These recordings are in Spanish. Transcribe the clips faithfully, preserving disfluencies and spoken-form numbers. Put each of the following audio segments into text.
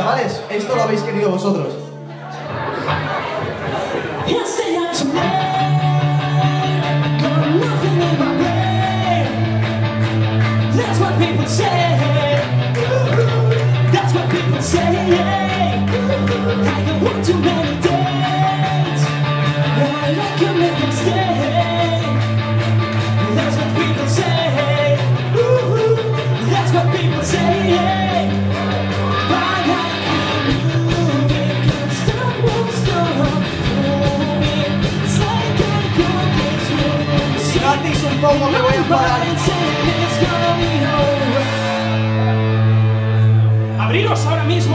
Chavales, esto lo habéis querido vosotros. That's what people say. That's what people say. I don't want too many dates. I like you make them stay. That's what people say. That's what people say. But I can't move it. Can't stop, won't stop moving. It's like I'm going through. Si no hacéis un poco me voy a parar. Abriros ahora mismo.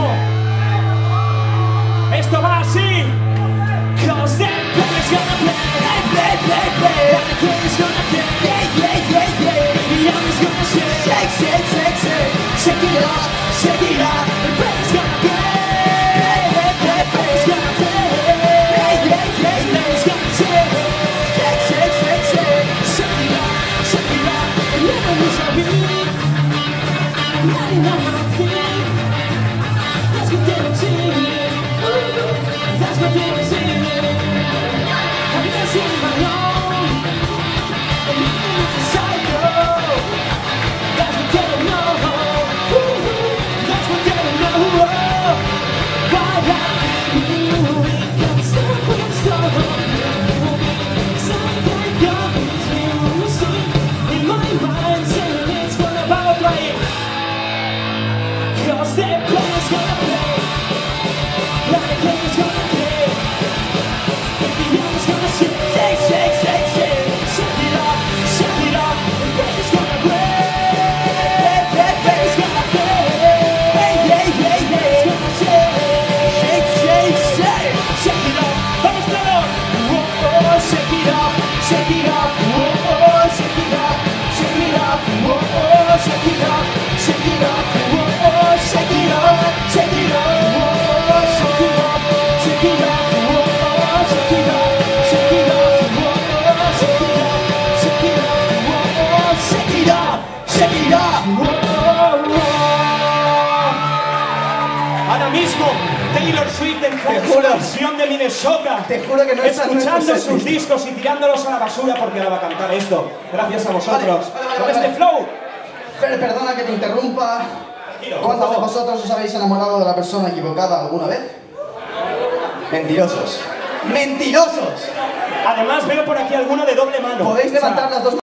Esto va así. Cause that play's gonna play, play, play, play. That play's gonna play, yeah, yeah, yeah, yeah. The army's gonna shake, shake, shake, shake, shake. Shake it up, shake it up. The play's gonna play, play, play, play's gonna play, yeah, yeah, yeah. The play's gonna shake, shake, shake, shake, shake. Shake it up, shake it up. And never miss a beat. Not enough of a thing. That's what they were singing. That's what they were singing. Have you ever seen my own? The man is a psycho. That's what they don't know. That's what they don't know. Why I can't stop, won't stop moving. Something got music in my mind saying it's gonna about right. Cause that play's gonna play. That play's gonna play. And the army's gonna shake, shake, shake, shake, shake. Shake it up, shake it up. The play's gonna play. That play's gonna play. Hey, hey, hey, hey. It's gonna shake, shake, shake, shake. Shake it up. Vamos todos. Oh, oh, shake it up, shake it up. Oh, oh, shake it up, shake it up. Oh, oh, shake it up, shake it up. Oh, oh, shake it up, shake it up. Oh, oh, shake it up, shake it up. Oh, oh, shake it up, shake it up. Oh, oh, shake it up, shake it up. Oh, oh, shake it up, shake it up. Oh, oh. Ahora mismo Taylor Swift en juro. su versión de Minnesota, Te juro que no es tan escuchando nuestro sus set. discos y tirándolos a la basura porque ahora va a cantar esto. Gracias a vosotros. Vale, vale, vale, Con vale, este vale. flow. Fer, perdona que te interrumpa. Tranquilo, ¿Cuántos por de favor. vosotros os habéis enamorado de la persona equivocada alguna vez? Mentirosos. ¡Mentirosos! Además veo por aquí alguno de doble mano. Podéis O sea, levantar las dos